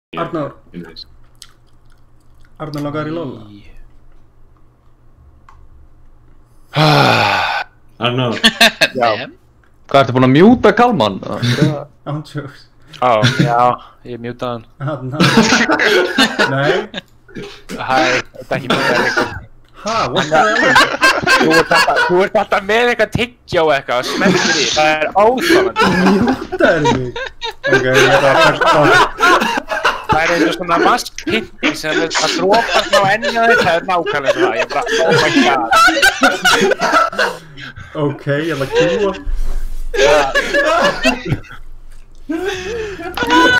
Arnór langar í Lolla. Arnór. Já. Hvað, ertu búinn að mjúta Kalman? Ántjóks. Já, ég mjútaði hann. Nei. Hæ, þetta ekki mjútaði eitthvað. What the hell? Þú ert alltaf með eitthvað tyggjá eitthvað og smeltir í, það er áþálandi. Mjútaði mig. Ok, ég ætla að taka Það er eins og svona vaskpinning sem að dropast á ennið þitt, það er nákvæmlega það, ég bara, oh my god. Ok, ég ætla að kúa.